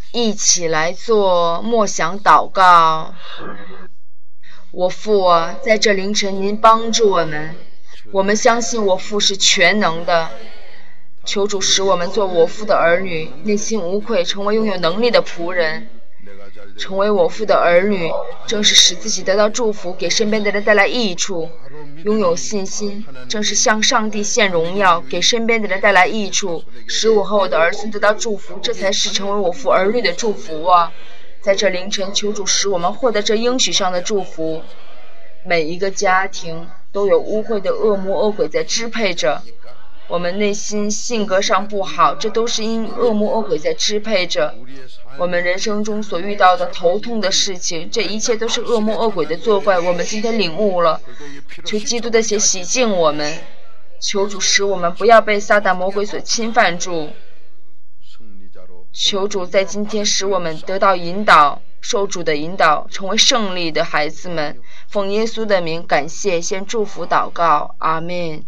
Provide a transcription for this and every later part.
一起来做默想祷告。我父啊，在这凌晨您帮助我们，我们相信我父是全能的。求主使我们做我父的儿女，内心无愧，成为拥有能力的仆人。成为我父的儿女，正是使自己得到祝福，给身边的人带来益处。拥有信心，正是向上帝献荣耀，给身边的人带来益处，使我和我的儿孙得到祝福，这才是成为我父儿女的祝福啊！在这凌晨，求主使我们获得这应许上的祝福。每一个家庭都有污秽的恶魔恶鬼在支配着，我们内心性格上不好，这都是因恶魔恶鬼在支配着。我们人生中所遇到的头痛的事情，这一切都是恶魔恶鬼的作怪，我们今天领悟了。求基督的血洗净我们，求主使我们不要被撒旦魔鬼所侵犯住。求主在今天使我们得到引导，受主的引导，成为胜利的孩子们。奉耶稣的名感谢，先祝福祷告，阿们。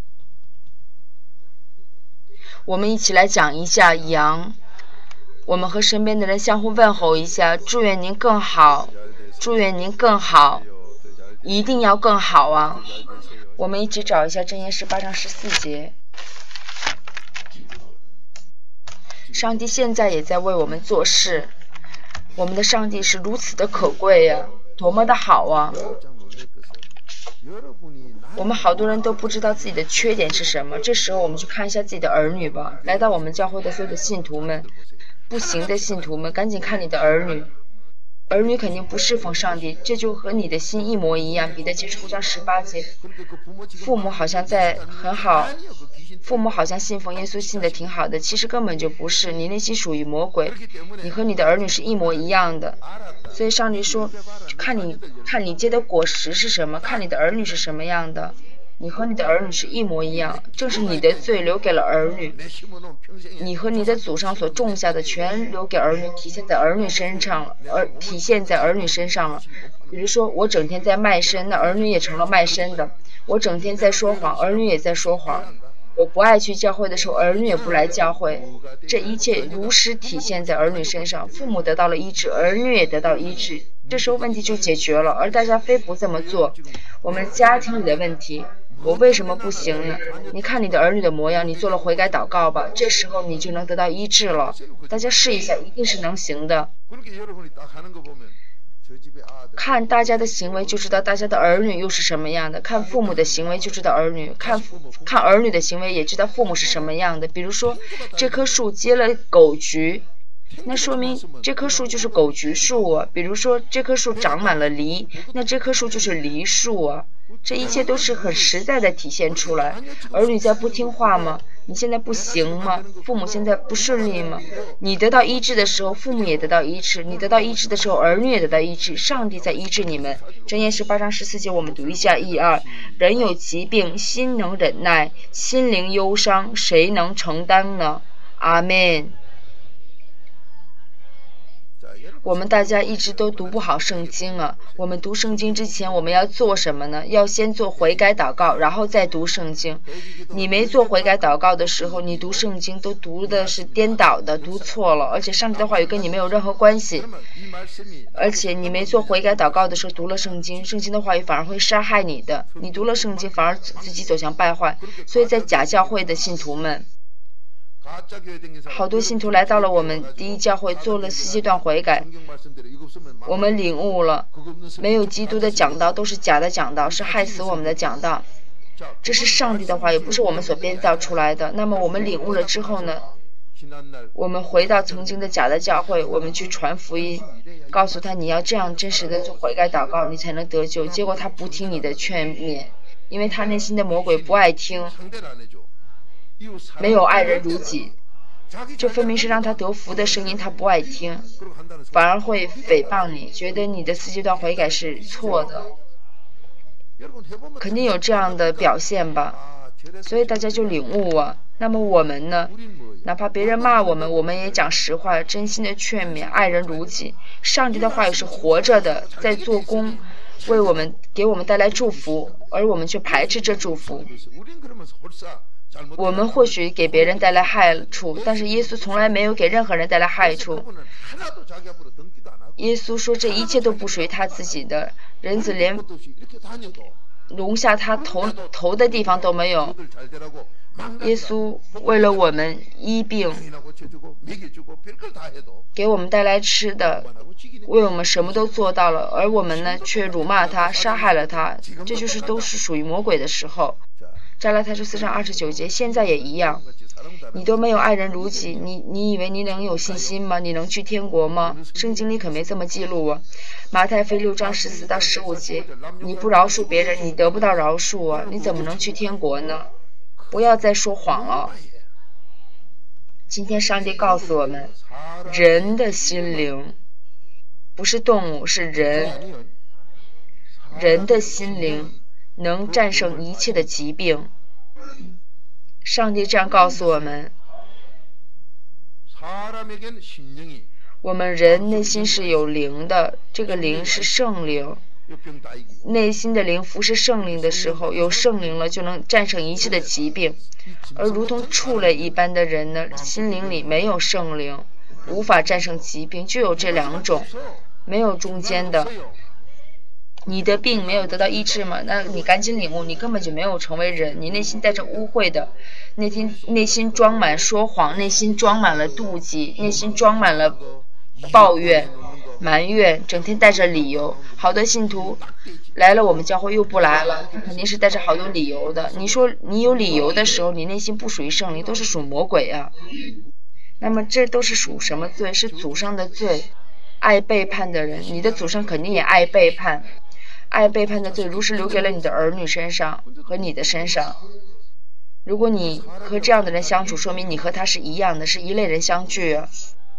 我们一起来讲一下羊，我们和身边的人相互问候一下，祝愿您更好，祝愿您更好，一定要更好啊！我们一起找一下箴言18章14节。上帝现在也在为我们做事，我们的上帝是如此的可贵呀，多么的好啊！我们好多人都不知道自己的缺点是什么，这时候我们去看一下自己的儿女吧。来到我们教会的所有的信徒们，不行的信徒们，赶紧看你的儿女，儿女肯定不侍奉上帝，这就和你的心一模一样。彼得前书5章18节，父母好像在很好，父母好像信奉耶稣信的挺好的，其实根本就不是，你内心属于魔鬼，你和你的儿女是一模一样的。所以上帝说，看你结的果实是什么，看你的儿女是什么样的，你和你的儿女是一模一样，正是你的罪留给了儿女，你和你的祖上所种下的全留给儿女，体现在儿女身上了，比如说我整天在卖身，那儿女也成了卖身的，我整天在说谎，儿女也在说谎，我不爱去教会的时候，儿女也不来教会，这一切如实体现在儿女身上，父母得到了医治，儿女也得到医治，这时候问题就解决了。而大家非不这么做，我们家庭里的问题，我为什么不行呢？你看你的儿女的模样，你做了悔改祷告吧，这时候你就能得到医治了。大家试一下，一定是能行的。看大家的行为就知道大家的儿女又是什么样的，看父母的行为就知道儿女，看儿女的行为也知道父母是什么样的。比如说这棵树结了狗橘，那说明这棵树就是狗橘树啊。比如说这棵树长满了梨，那这棵树就是梨树啊。这一切都是很实在的体现出来。儿女在不听话吗？你现在不行吗？父母现在不顺利吗？你得到医治的时候，父母也得到医治；你得到医治的时候，儿女也得到医治。上帝在医治你们。箴言18章14节，我们读一下1、2。人有疾病，心能忍耐；心灵忧伤，谁能承担呢？阿们。我们大家一直都读不好圣经啊！我们读圣经之前，我们要做什么呢？要先做悔改祷告，然后再读圣经。你没做悔改祷告的时候，你读圣经都读的是颠倒的，读错了，而且上帝的话语跟你没有任何关系。而且你没做悔改祷告的时候读了圣经，圣经的话语反而会杀害你的。你读了圣经，反而自己走向败坏。所以在假教会的信徒们，好多信徒来到了我们第一教会，做了4阶段悔改，我们领悟了，没有基督的讲道都是假的讲道，是害死我们的讲道，这是上帝的话，也不是我们所编造出来的。那么我们领悟了之后呢，我们回到曾经的假的教会，我们去传福音，告诉他你要这样真实的做悔改祷告，你才能得救。结果他不听你的劝勉，因为他内心的魔鬼不爱听，没有爱人如己，这分明是让他得福的声音，他不爱听，反而会诽谤你，觉得你的4阶段悔改是错的，肯定有这样的表现吧。所以大家就领悟啊。那么我们呢，哪怕别人骂我们，我们也讲实话，真心的劝勉，爱人如己。上帝的话语是活着的，在做工， 给我们带来祝福，而我们却排斥这祝福。我们或许给别人带来害处，但是耶稣从来没有给任何人带来害处。耶稣说这一切都不属于他自己的，人子连容下他头的地方都没有。耶稣为了我们医病，给我们带来吃的，为我们什么都做到了，而我们呢却辱骂他，杀害了他，这就是都是属于魔鬼的时候。加拉太书4章29节，现在也一样，你都没有爱人如己，你以为你能有信心吗？你能去天国吗？圣经里可没这么记录啊。马太福音6章14到15节，你不饶恕别人，你得不到饶恕啊，你怎么能去天国呢？不要再说谎了。今天上帝告诉我们，人的心灵不是动物，是人。人的心灵能战胜一切的疾病。上帝这样告诉我们，我们人内心是有灵的，这个灵是圣灵。内心的灵服侍圣灵的时候，有圣灵了就能战胜一切的疾病。而如同畜类一般的人呢，心灵里没有圣灵，无法战胜疾病，就有这两种，没有中间的。你的病没有得到医治吗？那你赶紧领悟，你根本就没有成为人，你内心带着污秽的，内心装满说谎，内心装满了妒忌，内心装满了抱怨埋怨，整天带着理由。好多信徒来了我们教会又不来了，他肯定是带着好多理由的。你说你有理由的时候，你内心不属于圣灵，都是属魔鬼啊。那么这都是属什么罪？是祖上的罪。爱背叛的人，你的祖上肯定也爱背叛。爱背叛的罪如是留给了你的儿女身上和你的身上。如果你和这样的人相处，说明你和他是一样的，是一类人相聚啊。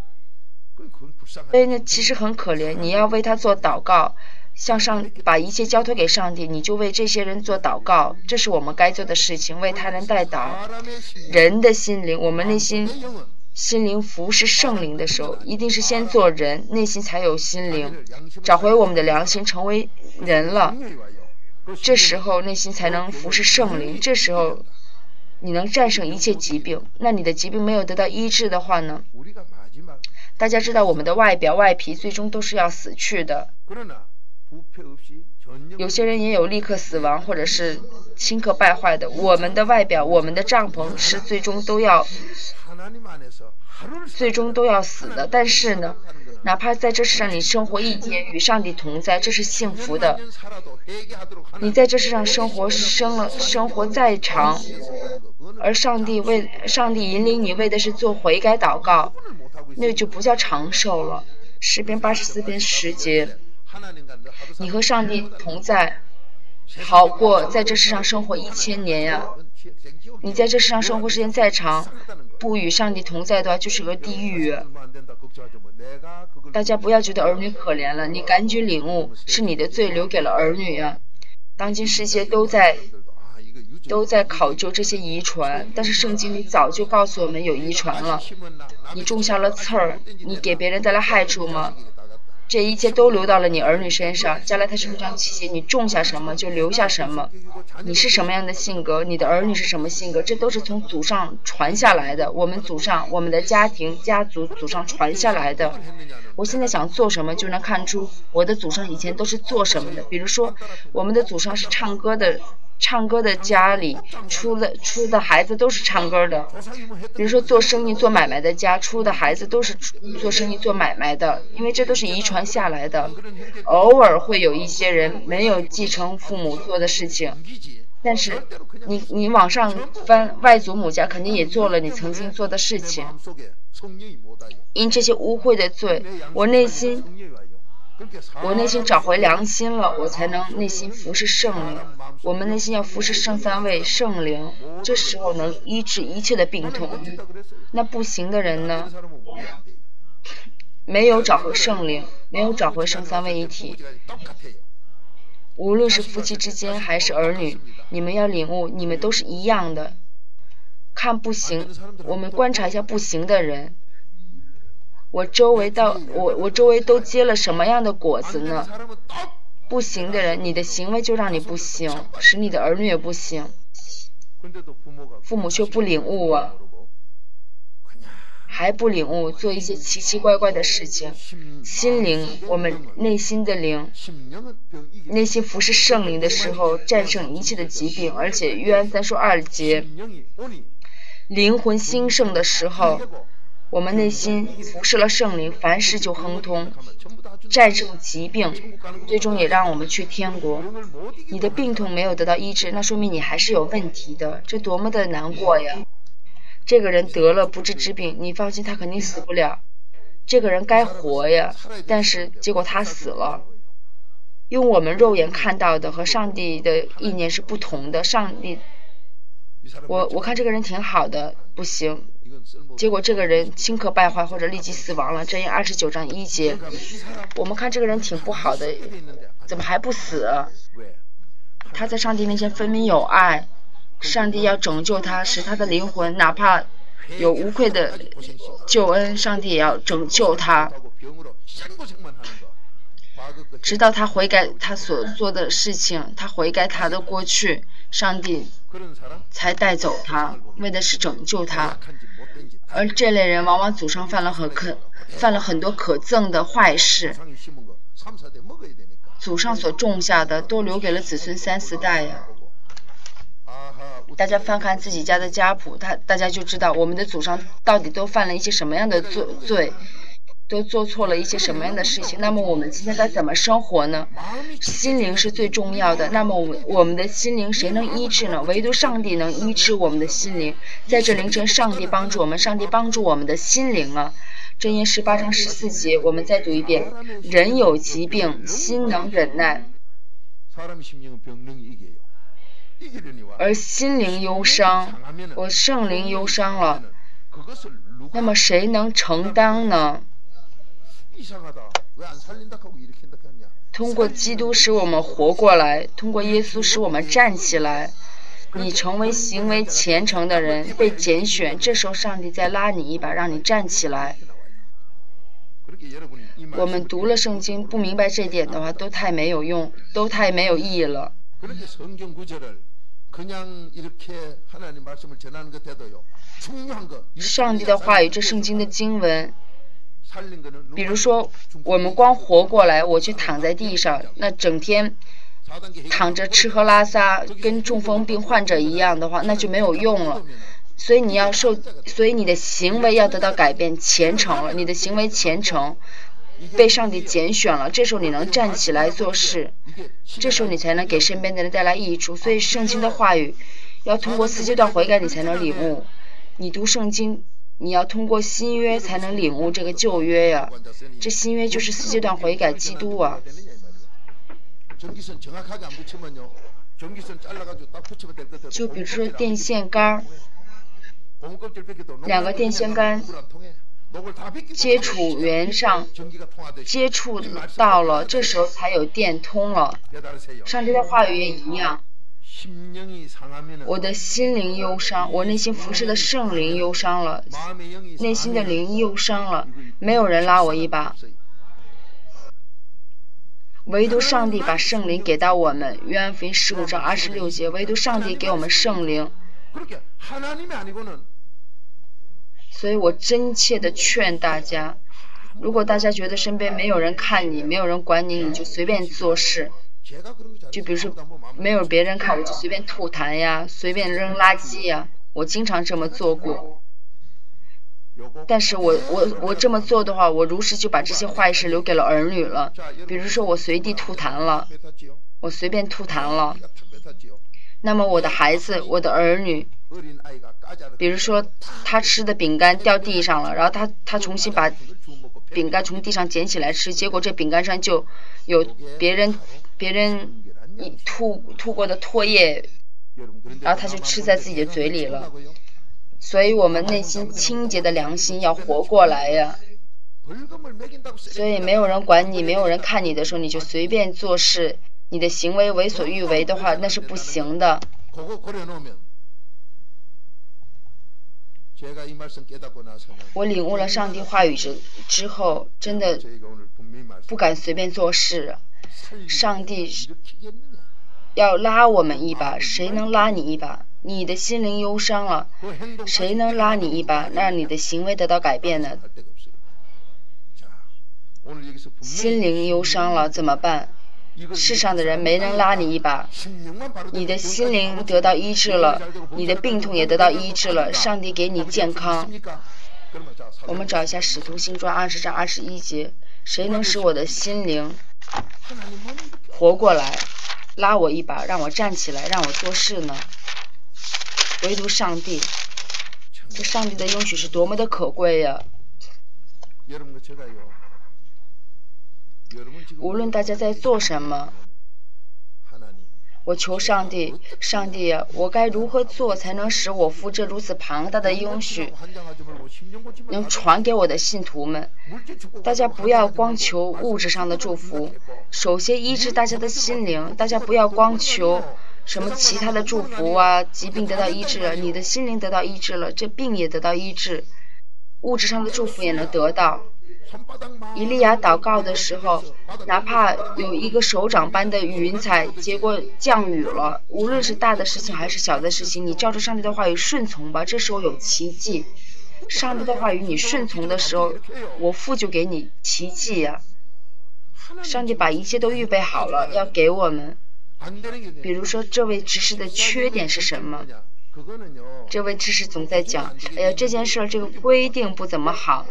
所以呢，其实很可怜，你要为他做祷告，把一切交托给上帝，你就为这些人做祷告，这是我们该做的事情，为他人代祷。人的心灵，我们内心心灵服侍圣灵的时候，一定是先做人，内心才有心灵，找回我们的良心，成为人了，这时候内心才能服侍圣灵，这时候你能战胜一切疾病。那你的疾病没有得到医治的话呢？大家知道我们的外表外皮最终都是要死去的，有些人也有立刻死亡或者是顷刻败坏的。我们的外表，我们的帐篷是最终都要死的，但是呢，哪怕在这世上你生活一天与上帝同在，这是幸福的。你在这世上生活再长，而上帝引领你为的是做悔改祷告，那就不叫长寿了。诗篇84篇10节，你和上帝同在，好过在这世上生活1000年呀。你在这世上生活时间再长，不与上帝同在的话，就是个地狱。大家不要觉得儿女可怜了，你赶紧领悟，是你的罪留给了儿女啊。当今世界都在考究这些遗传，但是圣经里早就告诉我们有遗传了。你种下了刺儿，你给别人带来害处吗？这一切都流到了你儿女身上。加拉太书5章7节，你种下什么就留下什么。你是什么样的性格，你的儿女是什么性格，这都是从祖上传下来的。我们祖上，我们的家庭家族祖上传下来的。我现在想做什么，就能看出我的祖上以前都是做什么的。比如说我们的祖上是唱歌的家里出的孩子都是唱歌的。比如说做生意做买卖的家出的孩子都是做生意做买卖的，因为这都是遗传下来的。偶尔会有一些人没有继承父母做的事情，但是你往上翻，外祖母家肯定也做了你曾经做的事情。因这些污秽的罪，我内心找回良心了，我才能内心服侍圣灵。我们内心要服侍圣三位圣灵，这时候能医治一切的病痛。那不行的人呢，没有找回圣灵，没有找回圣三位一体。无论是夫妻之间还是儿女，你们要领悟，你们都是一样的。看不行，我们观察一下不行的人，我周围都结了什么样的果子呢？ 不行的人，你的行为就让你不行，使你的儿女也不行。父母却不领悟啊，还不领悟，做一些奇奇怪怪的事情。心灵，我们内心的灵，内心服侍圣灵的时候，战胜一切的疾病。而且约翰3书2节，灵魂兴盛的时候，我们内心服侍了圣灵，凡事就亨通，战胜疾病，最终也让我们去天国。你的病痛没有得到医治，那说明你还是有问题的，这多么的难过呀！这个人得了不治之病，你放心，他肯定死不了。这个人该活呀，但是结果他死了。用我们肉眼看到的和上帝的意念是不同的。上帝，我看这个人挺好的，不行，结果这个人顷刻败坏或者立即死亡了。箴言29章1节，我们看这个人挺不好的，怎么还不死？他在上帝面前分明有爱，上帝要拯救他，使他的灵魂哪怕有无愧的救恩，上帝也要拯救他，直到他悔改他所做的事情，他悔改他的过去，上帝才带走他，为的是拯救他。而这类人往往祖上犯了很多可憎的坏事，祖上所种下的都留给了子孙3、4代呀。大家翻看自己家的家谱，大家就知道我们的祖上到底都犯了一些什么样的罪，都做错了一些什么样的事情。那么我们今天该怎么生活呢？心灵是最重要的。那么我们的心灵谁能医治呢？唯独上帝能医治我们的心灵。在这凌晨，上帝帮助我们，上帝帮助我们的心灵啊。箴言18章14节，我们再读一遍：人有疾病，心能忍耐，而心灵忧伤，我圣灵忧伤了，那么谁能承担呢？通过基督使我们活过来，通过耶稣使我们站起来。你成为行为虔诚的人，被拣选，这时候上帝再拉你一把，让你站起来。我们读了圣经不明白这点的话，都太没有用，都太没有意义了。上帝的话语，这圣经的经文，比如说我们光活过来，我去躺在地上，那整天躺着吃喝拉撒，跟中风病患者一样的话，那就没有用了。所以你的行为要得到改变，虔诚了，你的行为虔诚，被上帝拣选了，这时候你能站起来做事，这时候你才能给身边的人带来益处。所以圣经的话语要通过4阶段悔改你才能领悟。你读圣经，你要通过新约才能领悟这个旧约呀。这新约就是4阶段悔改基督啊。就比如说电线杆，两个电线杆接触源上接触到了，这时候才有电通了。上帝的话语也一样，我的心灵忧伤，我内心服侍的圣灵忧伤了，内心的灵忧伤了，没有人拉我一把，唯独上帝把圣灵给到我们。约翰福音15章26节，唯独上帝给我们圣灵。所以我真切的劝大家，如果大家觉得身边没有人看你，没有人管你，你就随便做事。就比如说没有别人看，我就随便吐痰呀，随便扔垃圾呀，我经常这么做过。但是我这么做的话，我如实就把这些坏事留给了儿女了。比如说我随地吐痰了，我随便吐痰了，那么我的孩子，我的儿女，比如说他吃的饼干掉地上了，然后他重新把饼干从地上捡起来吃，结果这饼干上就有别人吐过的唾液，然后他就吃在自己的嘴里了。所以我们内心清洁的良心要活过来呀。所以没有人管你，没有人看你的时候，你就随便做事，你的行为为所欲为的话，那是不行的。我领悟了上帝话语之后，真的不敢随便做事。 上帝要拉我们一把，谁能拉你一把？你的心灵忧伤了，谁能拉你一把，让你的行为得到改变呢？心灵忧伤了怎么办？世上的人没人拉你一把，你的心灵得到医治了，你的病痛也得到医治了，上帝给你健康。我们找一下《使徒行传》20章21节，谁能使我的心灵活过来，拉我一把，让我站起来，让我做事呢？唯独上帝，这上帝的应许是多么的可贵呀！无论大家在做什么，我求上帝，上帝呀，我该如何做才能使我父这如此庞大的应许能传给我的信徒们？大家不要光求物质上的祝福，首先医治大家的心灵。大家不要光求什么其他的祝福啊，疾病得到医治了，你的心灵得到医治了，这病也得到医治，物质上的祝福也能得到。以利亚祷告的时候，哪怕有一个手掌般的云彩，结果降雨了，无论是大的事情还是小的事情，你照着上帝的话语顺从吧，这时候有奇迹。上帝的话语你顺从的时候，我父就给你奇迹呀。上帝把一切都预备好了，要给我们。比如说这位执事的缺点是什么？这位执事总在讲，哎呀，这件事这个规定不怎么好。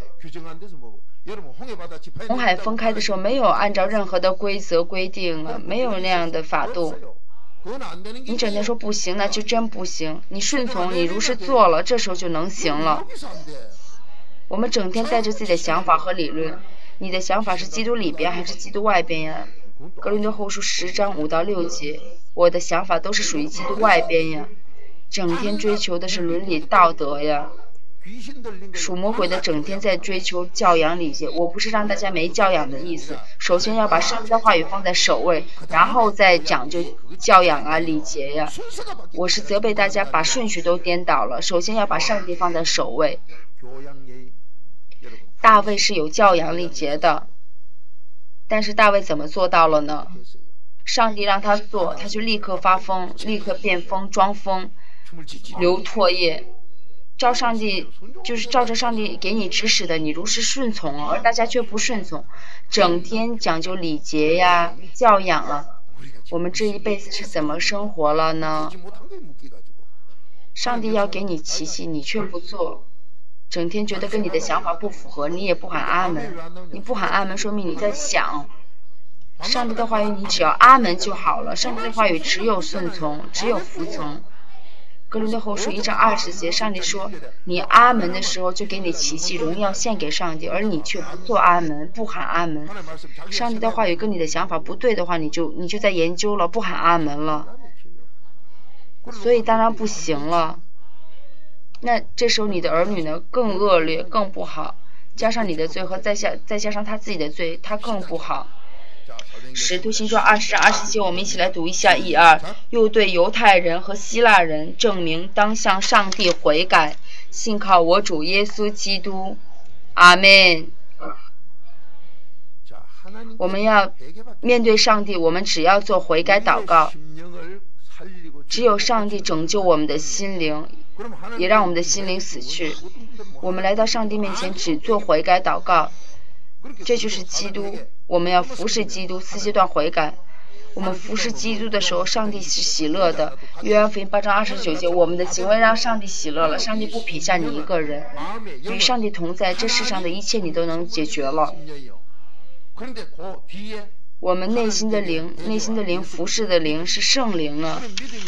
红海分开的时候没有按照任何的规则规定啊，没有那样的法度。你整天说不行，那就真不行。你顺从，你如实做了，这时候就能行了。我们整天带着自己的想法和理论，你的想法是基督里边还是基督外边呀？哥林多后书10章5到6节，我的想法都是属于基督外边呀，整天追求的是伦理道德呀。属魔鬼的整天在追求教养礼节，我不是让大家没教养的意思，首先要把上帝的话语放在首位，然后再讲究教养啊礼节呀。我是责备大家把顺序都颠倒了，首先要把上帝放在首位。大卫是有教养礼节的，但是大卫怎么做到了呢？上帝让他做，他就立刻发疯，立刻变疯装疯，流唾液。照上帝就是照着上帝给你指使的，你如实顺从，而大家却不顺从，整天讲究礼节呀、教养啊，我们这一辈子是怎么生活了呢？上帝要给你奇迹，你却不做，整天觉得跟你的想法不符合，你也不喊阿门，你不喊阿门说明你在想。上帝的话语你只要阿门就好了，上帝的话语只有顺从，只有服从。哥林多后书1章20节，上帝说你阿门的时候就给你奇迹，荣耀献给上帝，而你却不做阿门，不喊阿门。上帝的话语跟你的想法不对的话，你就在研究了，不喊阿门了，所以当然不行了。那这时候你的儿女呢更恶劣更不好，加上你的罪和再加上他自己的罪，他更不好。使徒行传20章20节，我们一起来读一下1、2。又对犹太人和希腊人证明当向上帝悔改，信靠我主耶稣基督。阿们。我们要面对上帝，我们只要做悔改祷告，只有上帝拯救我们的心灵，也让我们的心灵死去。我们来到上帝面前只做悔改祷告，这就是基督。我们要服侍基督，4阶段悔改。我们服侍基督的时候，上帝是喜乐的。约翰福音8章29节，我们的行为让上帝喜乐了，上帝不撇下你一个人，与上帝同在，这世上的一切你都能解决了。我们内心的灵，服侍的灵是圣灵啊。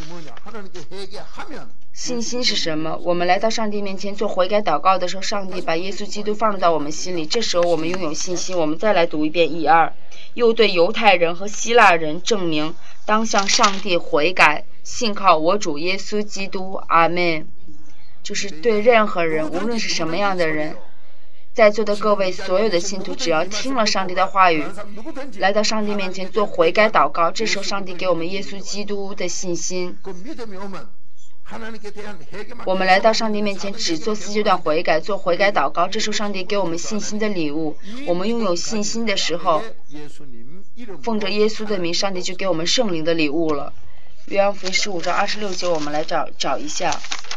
信心是什么？我们来到上帝面前做悔改祷告的时候，上帝把耶稣基督放入到我们心里，这时候我们拥有信心。我们再来读一遍1、2。又对犹太人和希腊人证明当向上帝悔改，信靠我主耶稣基督。阿们。就是对任何人，无论是什么样的人，在座的各位所有的信徒，只要听了上帝的话语，来到上帝面前做悔改祷告，这时候上帝给我们耶稣基督的信心。我们来到上帝面前只做4阶段悔改，做悔改祷告，这时候上帝给我们信心的礼物。我们拥有信心的时候， 奉着耶稣的名，上帝就给我们圣灵的礼物了。约翰福音15章26节，我们来找一下。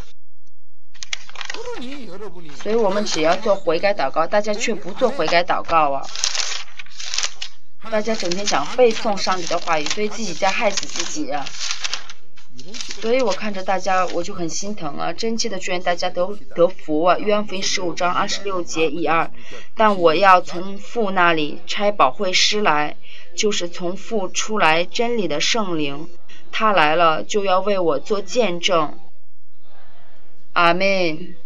所以我们只要做悔改祷告，大家却不做悔改祷告啊！大家整天想背诵上帝的话语，所以自己在害死自己啊！所以我看着大家，我就很心疼啊！真切的祝愿大家得福啊！约翰福音15章26节1、2，但我要从父那里差保惠师来，就是从父出来真理的圣灵，他来了就要为我做见证。阿们。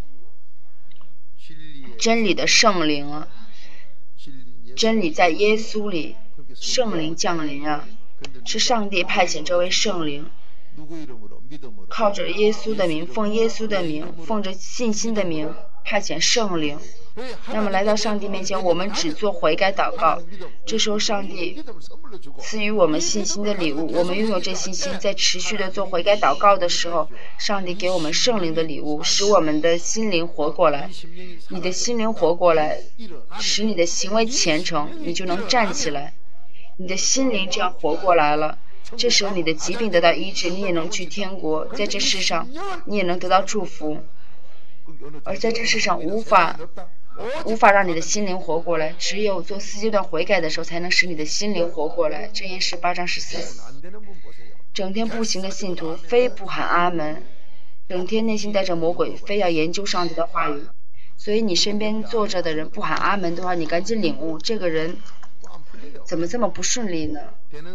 真理的圣灵啊，真理在耶稣里，圣灵降临啊，是上帝派遣这位圣灵，靠着耶稣的名，奉耶稣的名，奉着信心的名派遣圣灵。那么来到上帝面前，我们只做悔改祷告，这时候上帝赐予我们信心的礼物，我们拥有这信心，在持续的做悔改祷告的时候，上帝给我们圣灵的礼物，使我们的心灵活过来。你的心灵活过来，使你的行为虔诚，你就能站起来。你的心灵这样活过来了，这时候你的疾病得到医治，你也能去天国，在这世上你也能得到祝福。而在这世上无法让你的心灵活过来，只有做4阶段悔改的时候，才能使你的心灵活过来。箴言18章14。整天不行的信徒，非不喊阿门；整天内心带着魔鬼，非要研究上帝的话语。所以你身边坐着的人不喊阿门的话，你赶紧领悟，这个人怎么这么不顺利呢？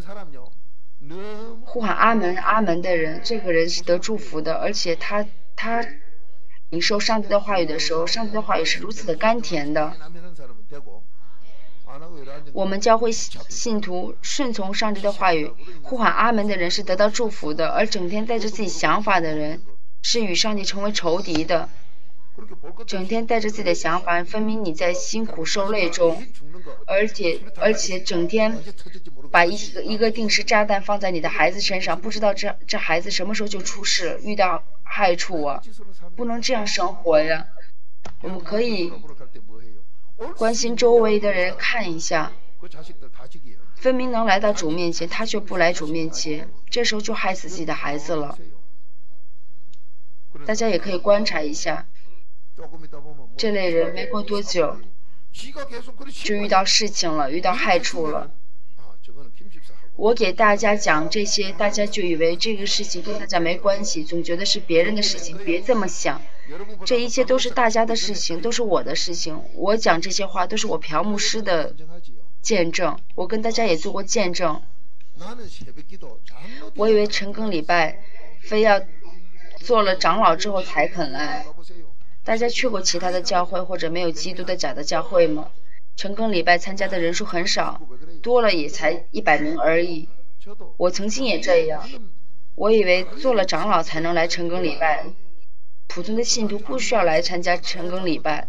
呼喊阿门阿门的人，这个人是得祝福的，而且他领受上帝的话语的时候，上帝的话语是如此的甘甜的。我们教会信徒顺从上帝的话语，呼喊阿门的人是得到祝福的，而整天带着自己想法的人是与上帝成为仇敌的。整天带着自己的想法，分明你在辛苦受累中，而且整天把一个定时炸弹放在你的孩子身上，不知道这孩子什么时候就出事，遇到害处啊！不能这样生活呀。我们可以关心周围的人，看一下，分明能来到主面前，他却不来主面前，这时候就害死自己的孩子了。大家也可以观察一下，这类人没过多久就遇到事情了，遇到害处了。我给大家讲这些，大家就以为这个事情跟大家没关系，总觉得是别人的事情，别这么想，这一切都是大家的事情，都是我的事情。我讲这些话都是我朴牧师的见证，我跟大家也做过见证。我以为晨更礼拜非要做了长老之后才肯来。大家去过其他的教会或者没有基督的假的教会吗？晨更礼拜参加的人数很少，多了也才100名而已。我曾经也这样，我以为做了长老才能来晨更礼拜，普通的信徒不需要来参加晨更礼拜。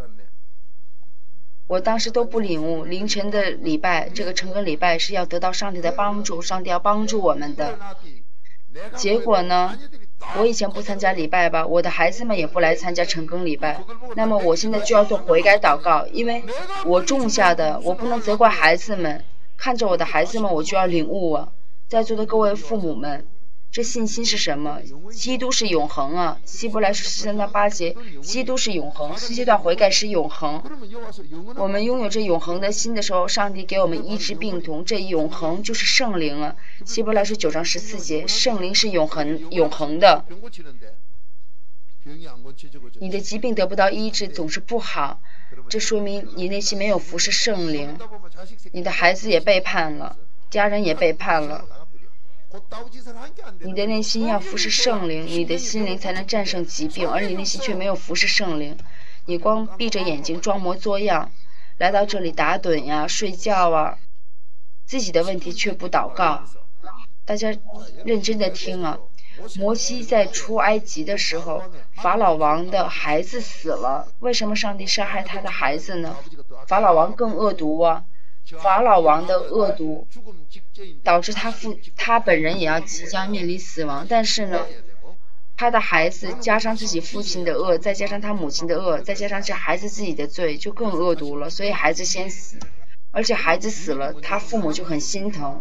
我当时都不领悟，凌晨的礼拜，这个晨更礼拜是要得到上帝的帮助，上帝要帮助我们的。结果呢，我以前不参加礼拜吧，我的孩子们也不来参加晨更礼拜，那么我现在就要做悔改祷告，因为我种下的，我不能责怪孩子们，看着我的孩子们，我就要领悟啊。在座的各位父母们，这信心是什么？基督是永恒啊，希伯来书13章8节，基督是永恒，4阶段悔改是永恒。我们拥有这永恒的心的时候，上帝给我们医治病痛，这永恒就是圣灵啊。希伯来书9章14节，圣灵是永恒的。你的疾病得不到医治总是不好，这说明你内心没有服侍圣灵，你的孩子也背叛了，家人也背叛了。你的内心要服侍圣灵，你的心灵才能战胜疾病，而你内心却没有服侍圣灵，你光闭着眼睛装模作样来到这里打盹呀、睡觉啊，自己的问题却不祷告。大家认真的听啊，摩西在出埃及的时候，法老王的孩子死了，为什么上帝杀害他的孩子呢？法老王更恶毒啊，法老王的恶毒导致他本人也要即将面临死亡，但是呢，他的孩子加上自己父亲的恶，再加上他母亲的恶，再加上这孩子自己的罪，就更恶毒了，所以孩子先死。 而且孩子死了，他父母就很心疼。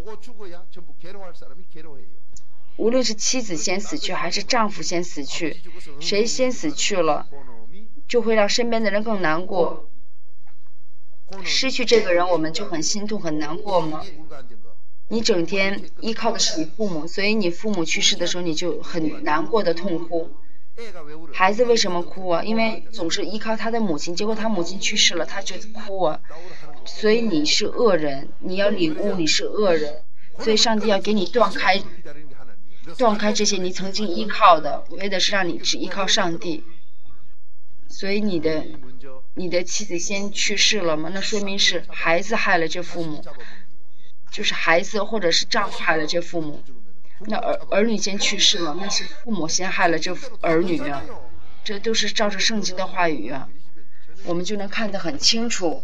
无论是妻子先死去，还是丈夫先死去，谁先死去了，就会让身边的人更难过。失去这个人，我们就很心痛、很难过吗？你整天依靠的是你父母，所以你父母去世的时候，你就很难过的痛哭。孩子为什么哭啊？因为总是依靠他的母亲，结果他母亲去世了，他就哭啊。所以你是恶人，你要领悟你是恶人，所以上帝要给你断开这些你曾经依靠的，为的是让你只依靠上帝。所以你的妻子先去世了吗？那说明是孩子害了这父母，就是孩子或者是丈夫害了这父母。那儿女先去世了，那是父母先害了这儿女啊，这都是照着圣经的话语啊，我们就能看得很清楚。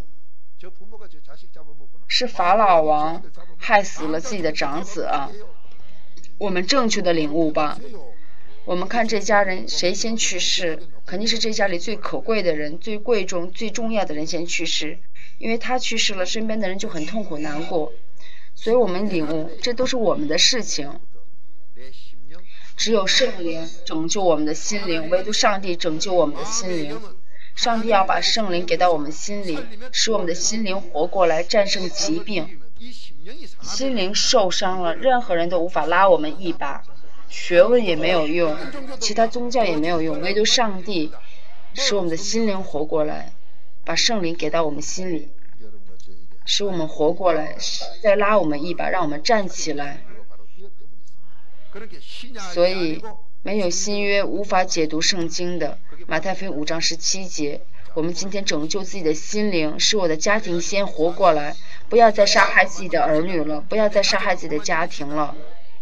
是法老王害死了自己的长子啊，我们正确的领悟吧。我们看这家人谁先去世，肯定是这家里最可贵的人、最贵重、最重要的人先去世，因为他去世了，身边的人就很痛苦难过。所以我们领悟，这都是我们的事情。只有圣灵拯救我们的心灵，唯独上帝拯救我们的心灵。上帝要把圣灵给到我们心里，使我们的心灵活过来，战胜疾病。心灵受伤了，任何人都无法拉我们一把，学问也没有用，其他宗教也没有用，唯独上帝使我们的心灵活过来，把圣灵给到我们心里，使我们活过来，再拉我们一把，让我们站起来。所以没有新约无法解读圣经的。马太福音5章17节，我们今天拯救自己的心灵，使我的家庭先活过来，不要再杀害自己的儿女了，不要再杀害自己的家庭了。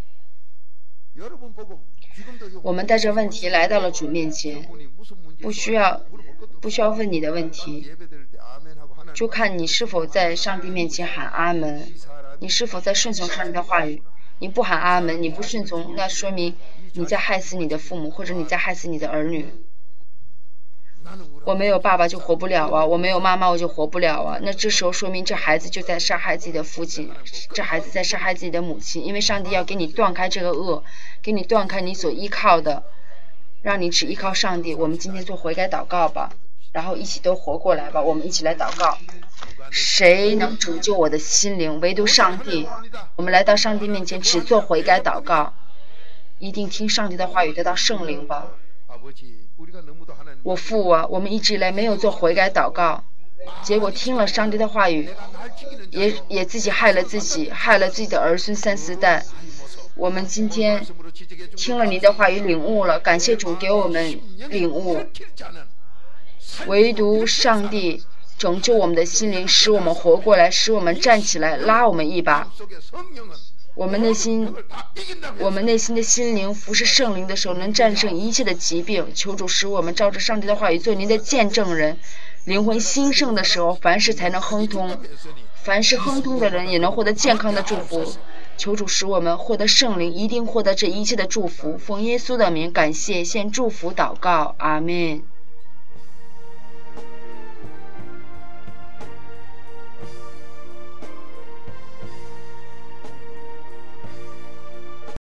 我们带着问题来到了主面前，不需要问你的问题，就看你是否在上帝面前喊阿门，你是否在顺从上帝的话语。你不喊阿门，你不顺从，那说明你在害死你的父母，或者你在害死你的儿女。我没有爸爸就活不了啊，我没有妈妈我就活不了啊。那这时候说明这孩子就在杀害自己的父亲，这孩子在杀害自己的母亲，因为上帝要给你断开这个恶，给你断开你所依靠的，让你只依靠上帝。我们今天做悔改祷告吧，然后一起都活过来吧，我们一起来祷告。谁能拯救我的心灵？唯独上帝。我们来到上帝面前，只做悔改祷告，一定听上帝的话语，得到圣灵吧。我父啊，我们一直以来没有做悔改祷告，结果听了上帝的话语，也自己害了自己，害了自己的儿孙3、4代。我们今天听了你的话语，领悟了，感谢主给我们领悟。唯独上帝拯救我们的心灵，使我们活过来，使我们站起来，拉我们一把。我们内心的心灵服侍圣灵的时候，能战胜一切的疾病。求主使我们照着上帝的话语做您的见证人。灵魂兴盛的时候，凡事才能亨通，凡是亨通的人也能获得健康的祝福。求主使我们获得圣灵，一定获得这一切的祝福。奉耶稣的名感谢，献祝福祷告，阿们。